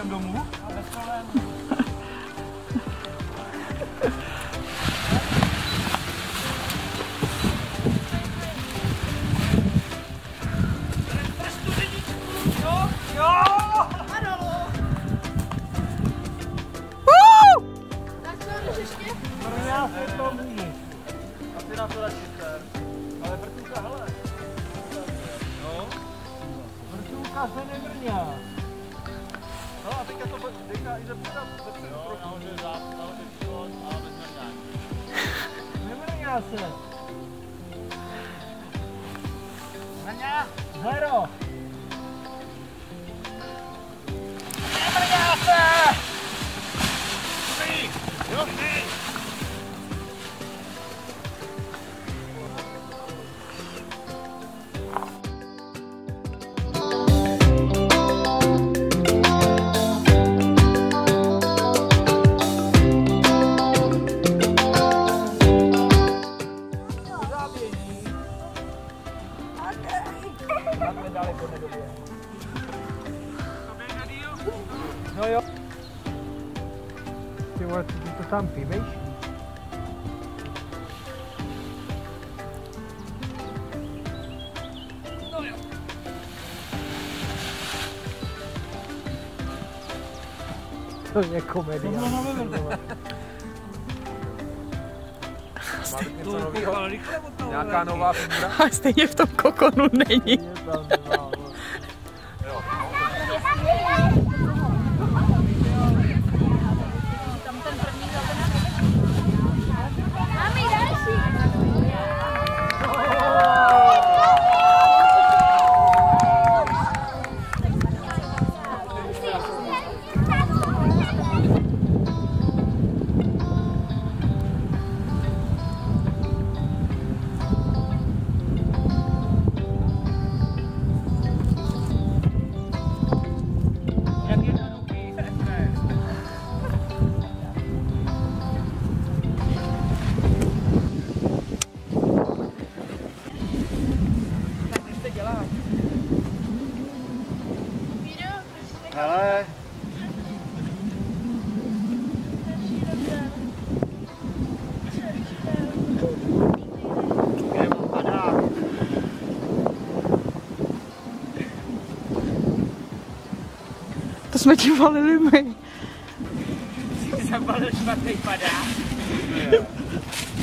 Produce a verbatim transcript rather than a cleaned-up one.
jsem domů a bez problémů. Jo, jo! Ano! Tak co, jdeš ještě? No já se to můžu. A ty na to radši ser. Ale vrtulka, hele. No. Vrtulka se nevrňá. No a teďka to teďka i zeptat. Jo, nahoře záp, nahoře východ a bez mrňání. Nevrňá se. Vrňá. Zero. Nevrňá se. Ty. Jo, ty. No jo. Ty vole, ty to tam píveš? No jo. To je komedie. Nějaká nová figura? A stejně v tom kokonu není. Hele. To jsme ti valili my. Zabalil špatný padák.